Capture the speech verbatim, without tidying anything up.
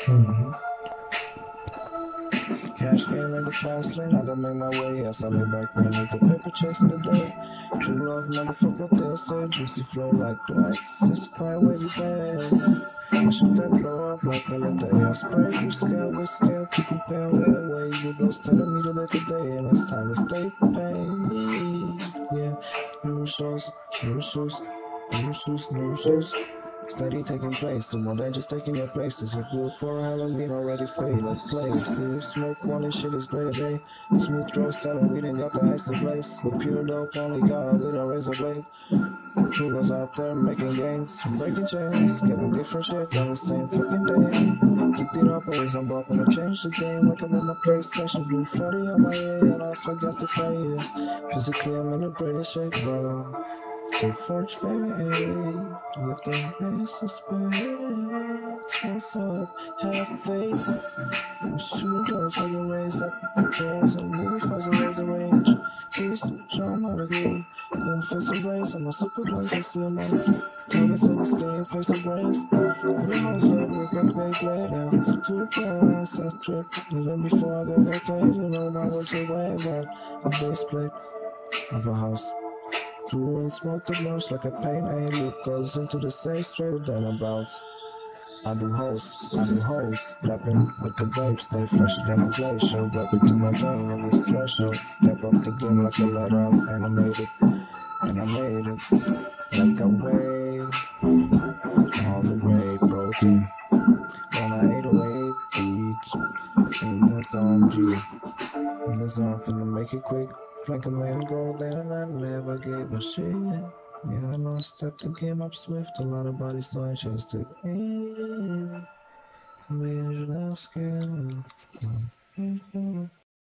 Mm-hmm. Cash game in the fast lane, I gotta make my way. Yes, I lay back then with the paper chasing the day. True love, motherfucker, what they'll say. Juicy flow like wax, just cry wavy bag. Shoot that blow up like I let the air spray. You scared, we're scared, people pale that way. You ghost telling me to live today, and it's time to stay paid. Yeah, new shows, new shoes, new shoes, new shoes. Steady taking place, the more than just taking your place. This is good for Halloween, already fade. Let's play. Cool smoke, one this shit is great day. Smooth throw selling, we done got the ice to place. With pure dope, only God with a razor blade. Who was out there making gains, breaking chains, getting different shit on the same fucking day. Keep it up, always I'm about to change the game. Wake up in my PlayStation, blue forty on my head, and I forgot to play it. Physically, I'm in the greatest shape, bro. To forge fate with the ace of spades. What's up? Have faith. Shoot close as a race up the chairs and move as a razor range. Please show them how to go. One face of race, I'm a super close, I see them on the targets in this game, face of race. Every house love work like they play down. To the floor, I set trip. Even before I go get played, you know my words are way about a base plate of a house. Through and smoke the most like a pain a loop goes into the same straight than a bounce. I do host, I do host, rapping with the vapes, stay fresh than a glacier, rapping to my vein in this threshold. Step up the game like a letter, I'm animated, and I made it like a wave, all the way protein. On a eight oh eight beach, in the zone G, in the zone finna make it quick. Flank a man go down, I never gave a shit. Yeah, I know I stepped the game up swift, a lot of bodies throwing chase to end. Measure that skin.